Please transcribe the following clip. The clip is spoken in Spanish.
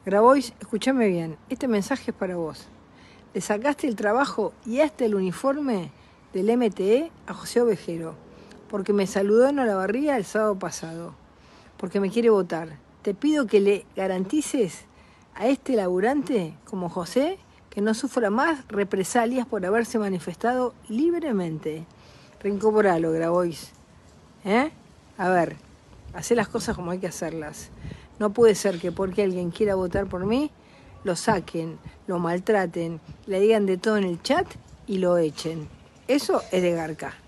Grabois, escúchame bien, este mensaje es para vos. Le sacaste el trabajo y hasta el uniforme del MTE a José Ovejero, porque me saludó en Olavarría el sábado pasado, porque me quiere votar. Te pido que le garantices a este laburante, como José, que no sufra más represalias por haberse manifestado libremente. Reincorporalo, Grabois. A ver, hacé las cosas como hay que hacerlas. No puede ser que porque alguien quiera votar por mí, lo saquen, lo maltraten, le digan de todo en el chat y lo echen. Eso es de garca.